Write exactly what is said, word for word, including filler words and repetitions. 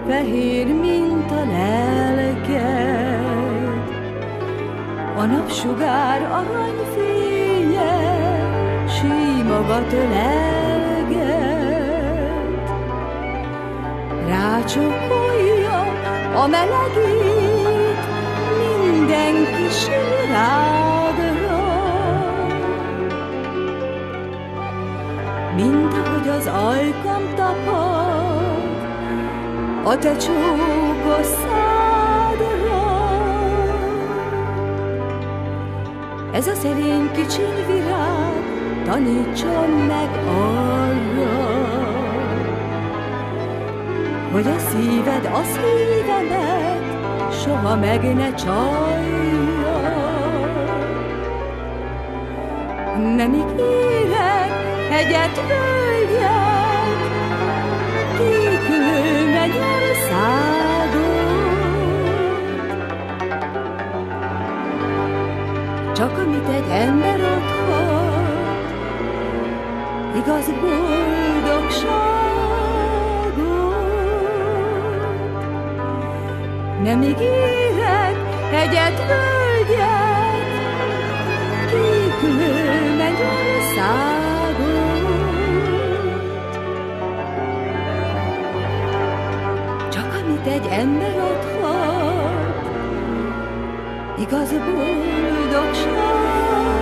fehér, mint a lelked, a napsugár aranyfénye símogat ölelget. Rácsókolja a melegét minden kis rádra, mint ahogy az ajkam tapad a te csókos szádra. Ez a szerény kicsiny virág tanítson meg arra, hogy a szíved a szívemet soha meg ne csalja. Nem ígérek hegyet, völgyet, kéklő mennyországot, csak amit egy ember adhat, igaz boldogságot. Nem ígérek hegyet, völgyet, kéklő mennyországot, csak amit egy ember adhat, igaz boldogság.